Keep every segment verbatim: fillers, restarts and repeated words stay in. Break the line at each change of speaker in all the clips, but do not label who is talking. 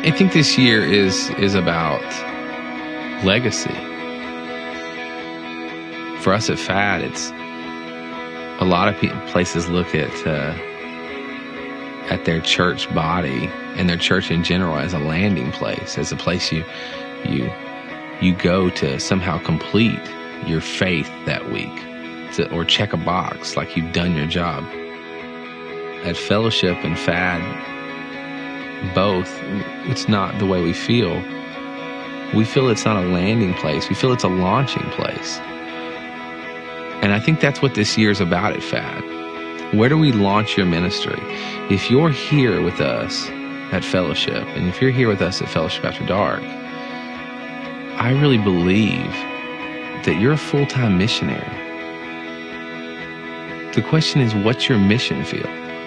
I think this year is is about legacy. For us at Fad, it's a lot of people, places look at uh, at their church body and their church in general as a landing place, as a place you you you go to somehow complete your faith that week, to, or check a box like you've done your job. At Fellowship and Fad, both, it's not the way we feel. We feel it's not a landing place. We feel it's a launching place. And I think that's what this year is about at Fad. Where do we launch your ministry? If you're here with us at Fellowship, and if you're here with us at Fellowship After Dark, I really believe that you're a full-time missionary. The question is, what's your mission field?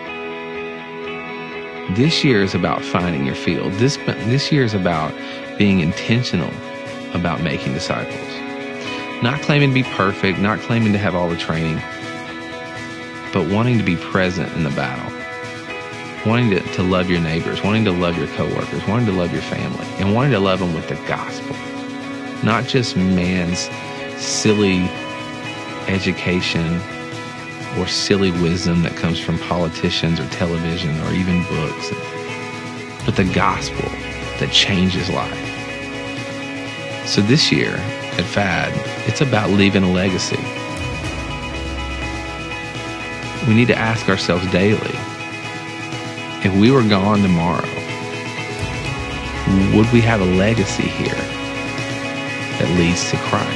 This year is about finding your field. This, this year is about being intentional about making disciples. Not claiming to be perfect, not claiming to have all the training, but wanting to be present in the battle. Wanting to, to love your neighbors, wanting to love your coworkers, wanting to love your family, and wanting to love them with the gospel. Not just man's silly education or silly wisdom that comes from politicians or television or even books, but the gospel that changes life. So this year at Fad, it's about leaving a legacy. We need to ask ourselves daily, if we were gone tomorrow, would we have a legacy here that leads to Christ?